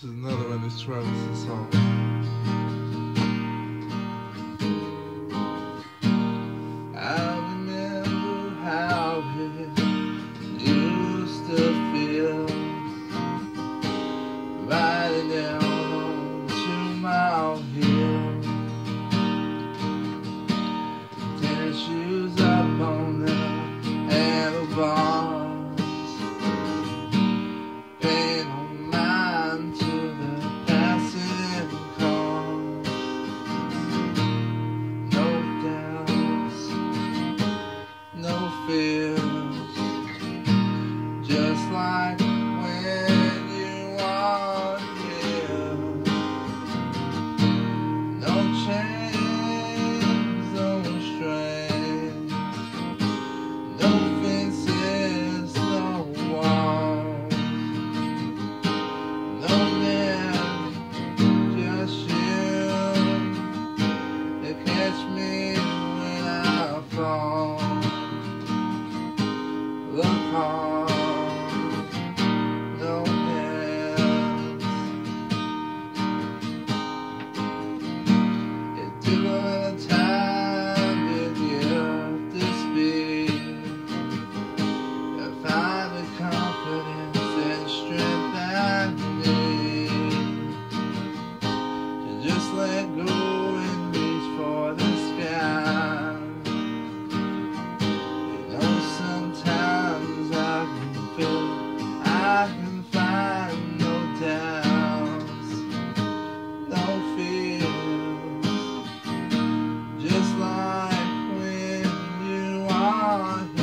This is another one of Travis's songs. I remember how it used to feel, riding down on 2 Mile Hill, tennis shoes up on the handlebars, paying no mind to the passing cars. No doubts, no fears, just like when you are here. No chains, no strains, no fences, no walls, no man, just you to catch me when I fall. Look hard, no hands. It took a little time to get up to speed, to find the confidence and strength I need, to just let go and reach for the sky. You know, sometimes I can feel I can find no doubts, no fears, just like when you are here.